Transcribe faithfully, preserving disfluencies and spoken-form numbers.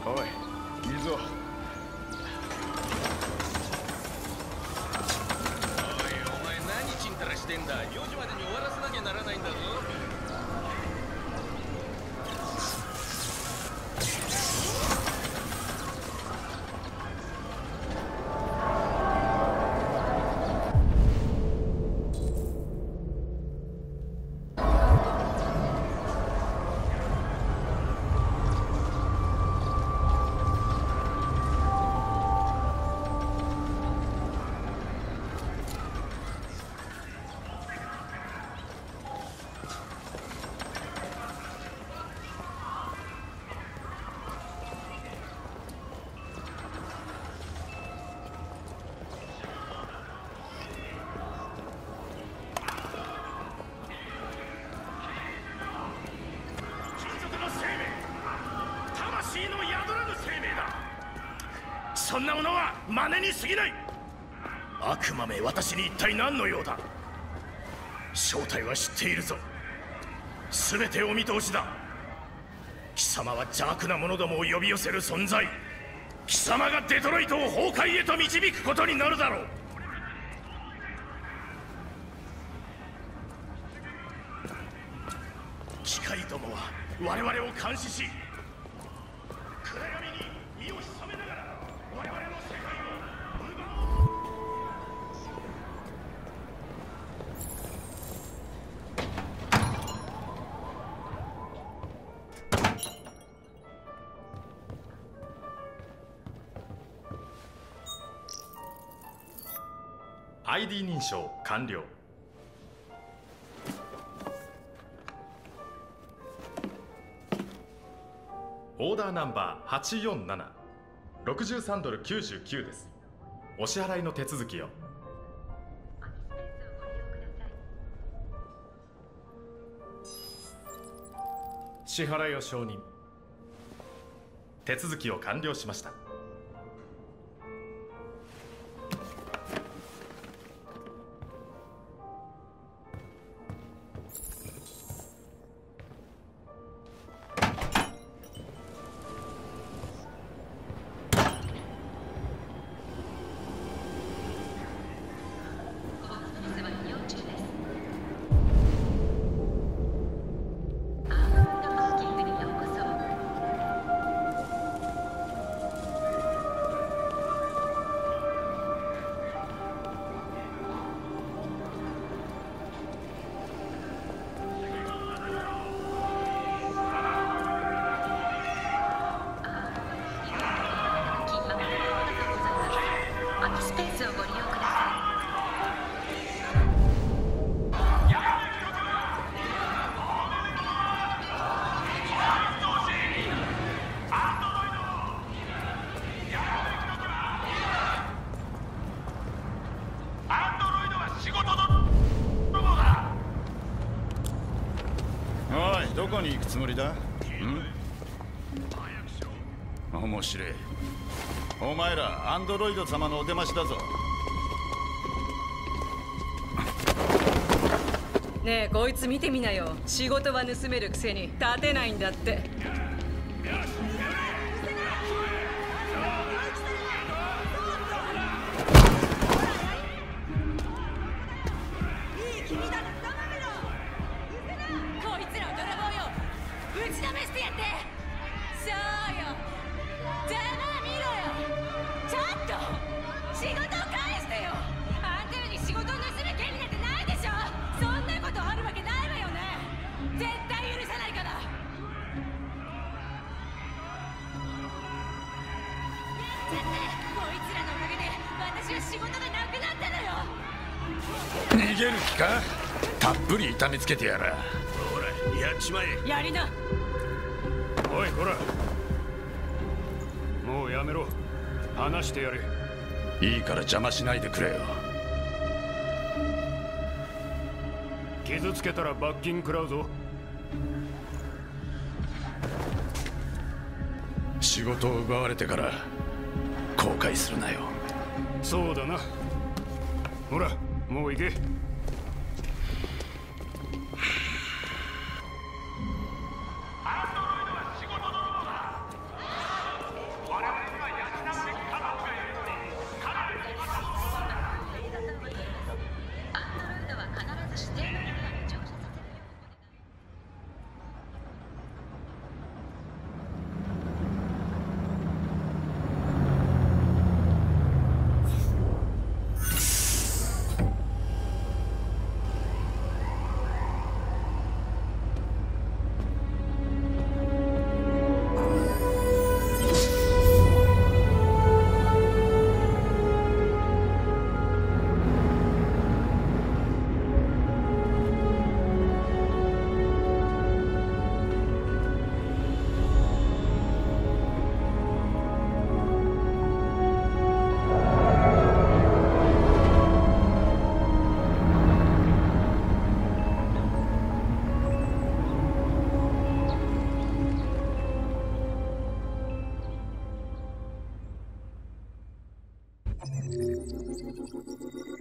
おい、いいぞ。おい、 お前何ちんたらしてんだ。よじまでに終わらせなきゃならないんだぞ。 そんなものは真似に過ぎない。悪魔め、私に一体何の用だ。正体は知っているぞ。全てお見通しだ。貴様は邪悪な者どもを呼び寄せる存在。貴様がデトロイトを崩壊へと導くことになるだろう。機械どもは我々を監視し、暗闇に身を潜めながら我々の世界を奪おう。 アイディー 認証完了。オーダーナンバーはちよんなな、ろくじゅうさんドルきゅうじゅうきゅうです。お支払いの手続きを。 支払いを承認。 手続きを完了しました。 どこに行くつもりだ？ん？面白い。お前らアンドロイド様のお出ましだぞ。 ねえ、こいつ見てみなよ。仕事は盗めるくせに立てないんだって。 逃げる気か？たっぷり痛めつけてやら。 ほら、やっちまえ。 やりな。 おい、こら。もうやめろ。話してやれ。 いいから邪魔しないでくれよ。 傷つけたら罰金食らうぞ。 仕事を奪われてから後悔するなよ。 そうだな。ほら、もう行け。 う